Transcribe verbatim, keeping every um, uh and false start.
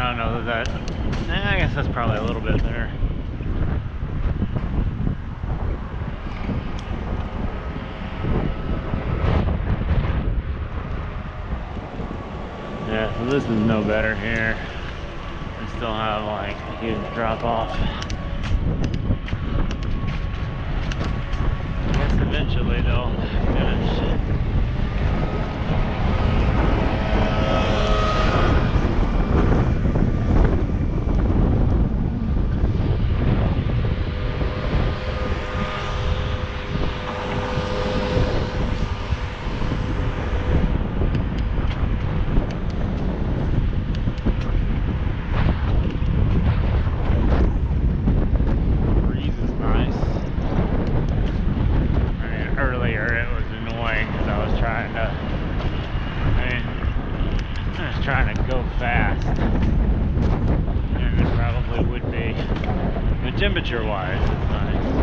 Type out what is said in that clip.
I don't know that. Eh, I guess that's probably a little bit better. Yeah, so this is no better here. We still have like a huge drop off. I guess eventually they'll finish. Trying to go fast, and it probably would be, but temperature wise it's nice.